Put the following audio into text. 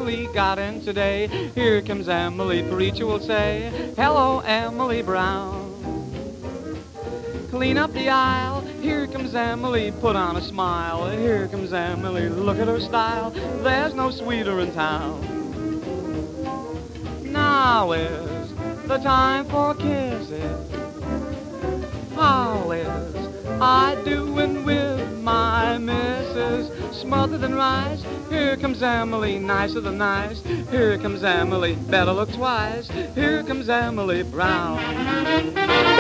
Emily got in today. Here comes Emily, preacher will say, hello, Emily Brown. Clean up the aisle, here comes Emily, put on a smile. Here comes Emily, look at her style, there's no sweeter in town. Now is the time for kisses. How is I doing with my missus? Smothered in rice, here comes Emily, nicer than nice. Here comes Emily, better look twice. Here comes Emily Brown.